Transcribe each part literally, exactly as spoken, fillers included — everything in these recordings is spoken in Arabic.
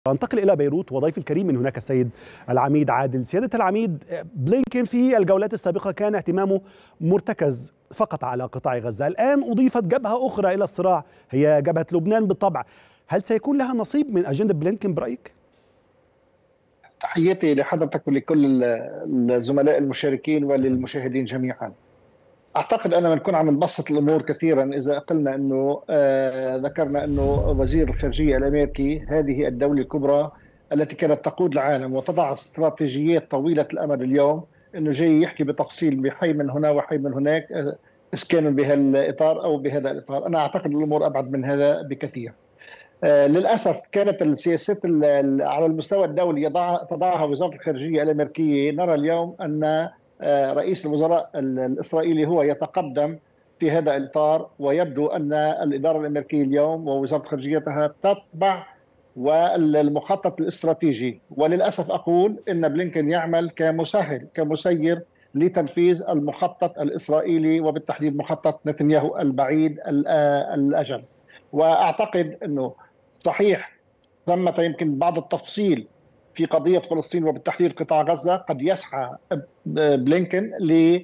انتقل إلى بيروت وضيف الكريم من هناك السيد العميد عادل. سيادة العميد، بلينكين في الجولات السابقة كان اهتمامه مرتكز فقط على قطاع غزة، الآن أضيفت جبهة أخرى إلى الصراع هي جبهة لبنان بالطبع. هل سيكون لها نصيب من أجندة بلينكين برأيك؟ تحياتي لحضرتك ولكل الزملاء المشاركين وللمشاهدين جميعا. اعتقد اننا بنكون عم نبسط الامور كثيرا اذا قلنا انه آه ذكرنا انه وزير الخارجيه الامريكي هذه الدوله الكبرى التي كانت تقود العالم وتضع استراتيجيات طويله الامد اليوم انه جاي يحكي بتفصيل بحي من هنا وحي من هناك، آه اذا كانوا بهالاطار او بهذا الاطار. انا اعتقد الامور ابعد من هذا بكثير. آه للاسف كانت السياسات على المستوى الدولي يضع تضعها وزاره الخارجيه الامريكيه. نرى اليوم ان رئيس الوزراء الإسرائيلي هو يتقدم في هذا الإطار، ويبدو أن الإدارة الأمريكية اليوم ووزارة خارجيتها تتبع والمخطط الاستراتيجي. وللأسف أقول أن بلينكين يعمل كمسهل كمسير لتنفيذ المخطط الإسرائيلي وبالتحديد مخطط نتنياهو البعيد الأجل. وأعتقد أنه صحيح ثمة يمكن بعض التفصيل في قضية فلسطين وبالتحديد قطاع غزة قد يسعى بلينكين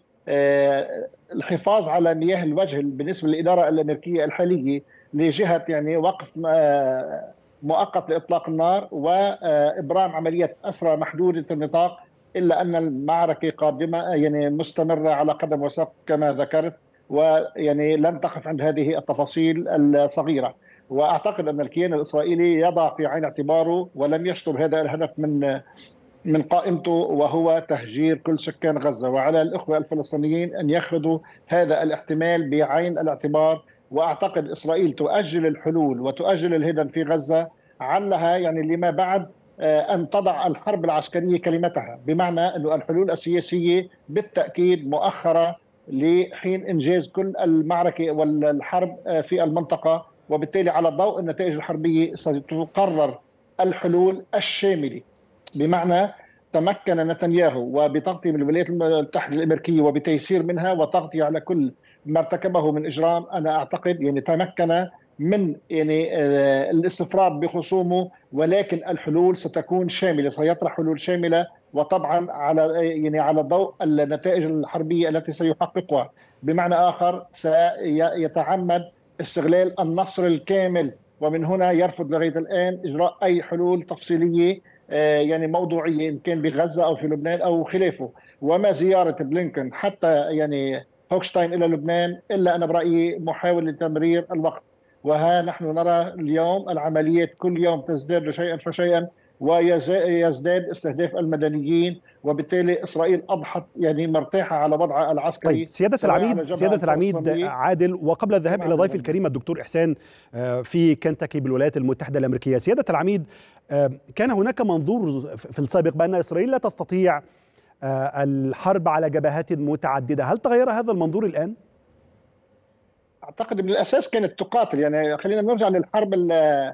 للحفاظ على مياه الوجه بالنسبة للإدارة الأمريكية الحالية لجهة يعني وقف مؤقت لإطلاق النار وإبرام عملية أسرى محدودة النطاق، إلا أن المعركة قادمة يعني مستمرة على قدم وساق كما ذكرت، ويعني لن تقف عند هذه التفاصيل الصغيرة. واعتقد ان الكيان الاسرائيلي يضع في عين اعتباره ولم يشطب هذا الهدف من من قائمته، وهو تهجير كل سكان غزه، وعلى الاخوه الفلسطينيين ان ياخذوا هذا الاحتمال بعين الاعتبار. واعتقد اسرائيل تؤجل الحلول وتؤجل الهدن في غزه علها يعني لما بعد ان تضع الحرب العسكريه كلمتها، بمعنى انه الحلول السياسيه بالتاكيد مؤخره لحين انجاز كل المعركه والحرب في المنطقه. وبالتالي على ضوء النتائج الحربية ستقرر الحلول الشاملة، بمعنى تمكن نتنياهو وبتغطية من الولايات المتحدة الأمريكية وبتيسير منها وتغطية على كل ما ارتكبه من إجرام. أنا أعتقد يعني تمكن من يعني الاستفراد بخصومه، ولكن الحلول ستكون شاملة، سيطرح حلول شاملة وطبعا على يعني على ضوء النتائج الحربية التي سيحققها. بمعنى آخر سيتعمد استغلال النصر الكامل، ومن هنا يرفض لغاية الآن إجراء أي حلول تفصيلية يعني موضوعية إن كان بغزة أو في لبنان أو خلافه. وما زيارة بلينكين حتى يعني هوكشتاين إلى لبنان إلا أنا برأيي محاولة لتمرير الوقت. وها نحن نرى اليوم العمليات كل يوم تزداد شيئا فشيئا ويزداد استهداف المدنيين، وبالتالي إسرائيل أضحت يعني مرتاحة على وضعها العسكري. طيب سيادة العميد سيادة العميد عادل، وقبل الذهاب إلى ضيف الكريم الدكتور إحسان في كنتاكي بالولايات المتحدة الأمريكية، سيادة العميد كان هناك منظور في السابق بأن إسرائيل لا تستطيع الحرب على جبهات متعددة، هل تغير هذا المنظور الآن؟ أعتقد من الأساس كانت تقاتل، يعني خلينا نرجع للحرب ال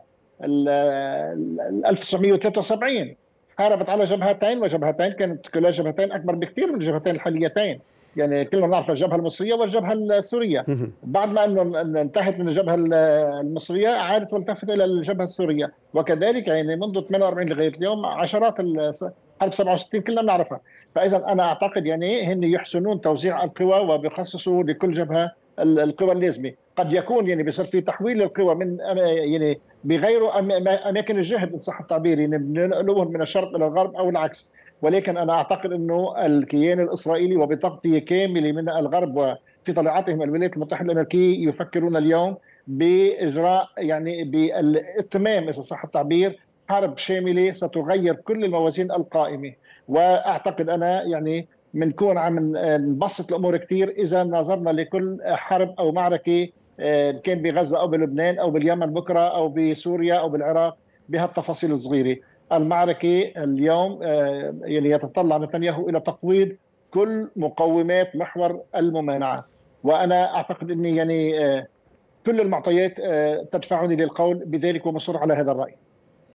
ألف وتسعمئة وثلاثة وسبعين، حاربت على جبهتين، وجبهتين كانت كلا جبهتين أكبر بكثير من الجبهتين الحاليتين. يعني كلنا نعرف الجبهة المصرية والجبهة السورية. بعد ما أنه انتهت من الجبهة المصرية عادت والتفت إلى الجبهة السورية، وكذلك يعني منذ ثمانية وأربعين لغاية اليوم عشرات حرب سبعة وستين كلنا نعرفها. فإذا أنا أعتقد يعني هن يحسنون توزيع القوى وبيخصصوا لكل جبهة القوى اللازمة. قد يكون يعني بصير في تحويل القوى من يعني بغير اماكن الجهد ان صح التعبير، يعني بنقلوهم من الشرق الى الغرب او العكس. ولكن انا اعتقد انه الكيان الاسرائيلي وبتغطيه كامله من الغرب وفي طليعتهم الولايات المتحده الامريكيه يفكرون اليوم باجراء يعني بالاتمام اذا صح التعبير حرب شامله ستغير كل الموازين القائمه. واعتقد انا يعني بنكون عم نبسط الامور كثير اذا نظرنا لكل حرب او معركه كان بغزه او بلبنان او باليمن بكره او بسوريا او بالعراق بهالتفاصيل الصغيره. المعركه اليوم يعني يتطلع نتنياهو الى تقويض كل مقومات محور الممانعه، وانا اعتقد اني يعني كل المعطيات تدفعني للقول بذلك ومصر على هذا الراي.